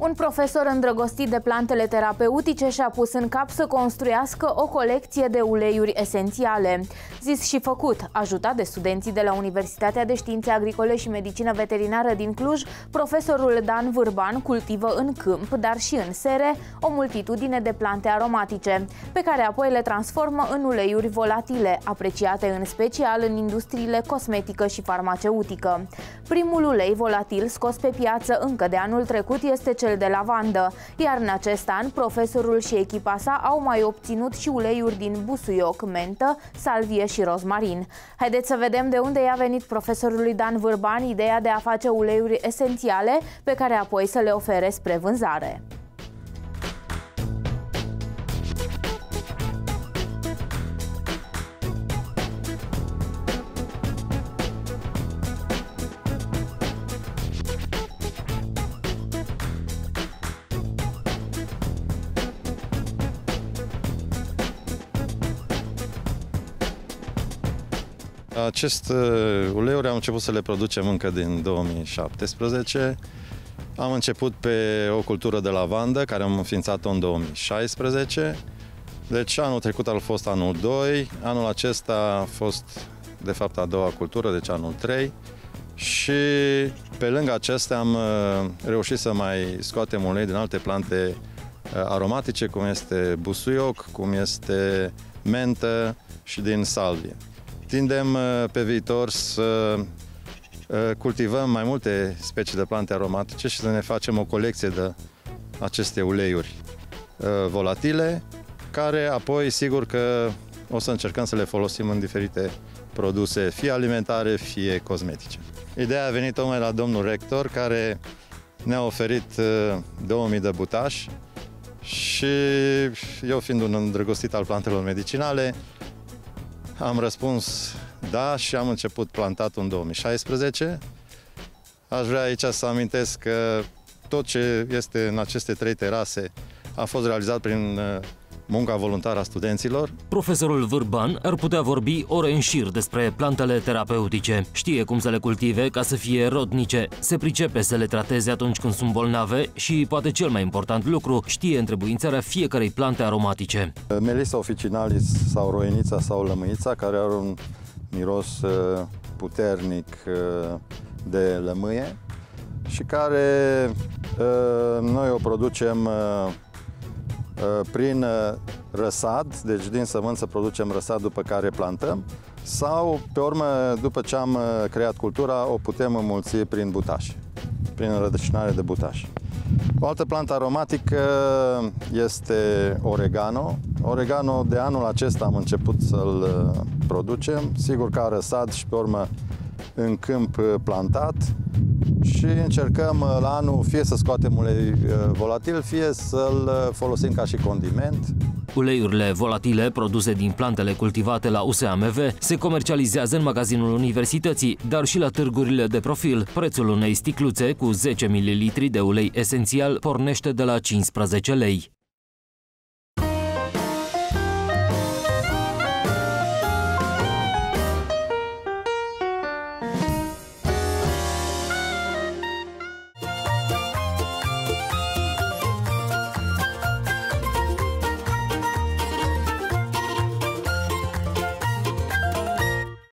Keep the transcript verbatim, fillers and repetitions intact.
Un profesor îndrăgostit de plantele terapeutice și-a pus în cap să construiască o colecție de uleiuri esențiale. Zis și făcut, ajutat de studenții de la Universitatea de Științe Agricole și Medicină Veterinară din Cluj, profesorul Dan Vârban cultivă în câmp, dar și în sere, o multitudine de plante aromatice, pe care apoi le transformă în uleiuri volatile, apreciate în special în industriile cosmetică și farmaceutică. Primul ulei volatil scos pe piață încă de anul trecut este cel de lavandă, iar în acest an profesorul și echipa sa au mai obținut și uleiuri din busuioc, mentă, salvie și rozmarin. Haideți să vedem de unde i-a venit profesorului Dan Vârban ideea de a face uleiuri esențiale pe care apoi să le ofere spre vânzare. Acest uleiuri am început să le producem încă din două mii șaptesprezece. Am început pe o cultură de lavandă, care am înființat-o în două mii șaisprezece. Deci anul trecut a fost anul doi, anul acesta a fost de fapt a doua cultură, deci anul trei. Și pe lângă acestea am reușit să mai scoatem ulei din alte plante aromatice, cum este busuioc, cum este mentă și din salvie. Tindem pe viitor să cultivăm mai multe specii de plante aromatice și să ne facem o colecție de aceste uleiuri volatile, care apoi, sigur că o să încercăm să le folosim în diferite produse, fie alimentare, fie cosmetice. Ideea a venit tocmai la domnul rector, care ne-a oferit două mii de butași și eu, fiind un îndrăgostit al plantelor medicinale, am răspuns da și am început plantatul în două mii șaisprezece. Aș vrea aici să amintesc că tot ce este în aceste trei terase a fost realizat prin munca voluntară a studenților. Profesorul Vârban ar putea vorbi ore în șir despre plantele terapeutice. Știe cum să le cultive ca să fie rodnice, se pricepe să le trateze atunci când sunt bolnave și, poate cel mai important lucru, știe întrebuințarea fiecarei plante aromatice. Melissa officinalis sau roinița sau lămâița, care are un miros puternic de lămâie și care noi o producem prin răsad, deci din sămânță producem răsad după care plantăm, sau pe urmă, după ce am creat cultura, o putem înmulți prin butași, prin înrădăcinare de butași. O altă plantă aromatică este oregano. Oregano de anul acesta am început să-l producem, sigur ca răsad și pe urmă în câmp plantat, și încercăm la anul fie să scoatem ulei volatil, fie să-l folosim ca și condiment. Uleiurile volatile produse din plantele cultivate la U S A M V se comercializează în magazinul universității, dar și la târgurile de profil. Prețul unei sticluțe cu zece mililitri de ulei esențial pornește de la cincisprezece lei.